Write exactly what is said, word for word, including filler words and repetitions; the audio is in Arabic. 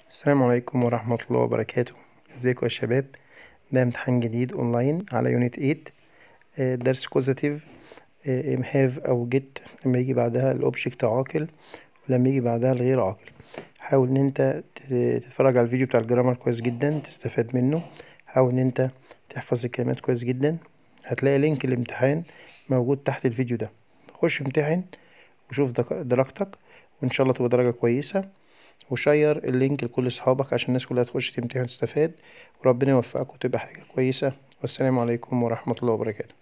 السلام عليكم ورحمة الله وبركاته. ازيكم يا شباب؟ ده امتحان جديد اونلاين على يونت تمانية. آه، درس كوزاتيف. هاف او جيت لما يجي بعدها الاوبجكت عاقل، ولما يجي بعدها الغير عاقل. حاول ان انت ت- تتفرج على الفيديو بتاع الجرامر كويس جدا تستفاد منه. حاول ان انت تحفظ الكلمات كويس جدا. هتلاقي لينك الامتحان موجود تحت الفيديو ده. خش امتحن وشوف دك- درجتك، وان شاء الله تبقى درجة كويسة. وشير اللينك لكل اصحابك عشان الناس كلها تخش تمتحن وتستفاد، وربنا يوفقك وتبقى حاجة كويسة. والسلام عليكم ورحمة الله وبركاته.